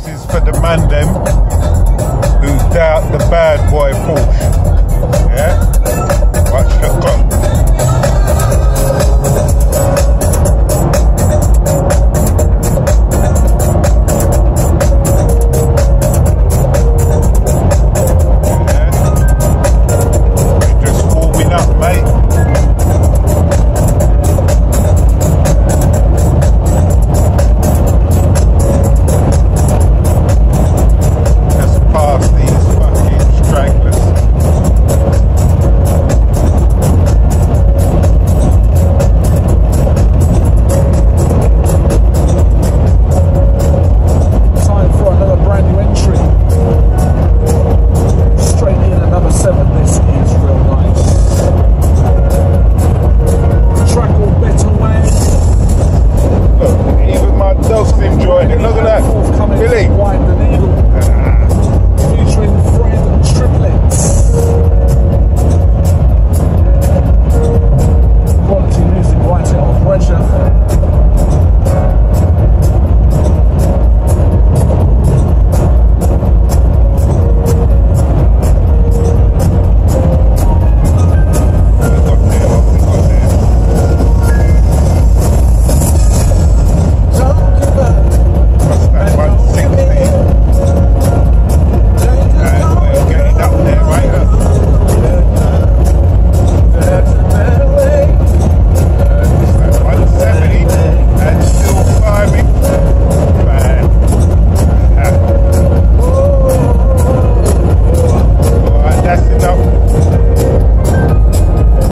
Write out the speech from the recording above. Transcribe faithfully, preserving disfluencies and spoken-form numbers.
This is for the man them who doubt the bad boy Porsche. Yeah? Watch the clock. Look at that, Billy.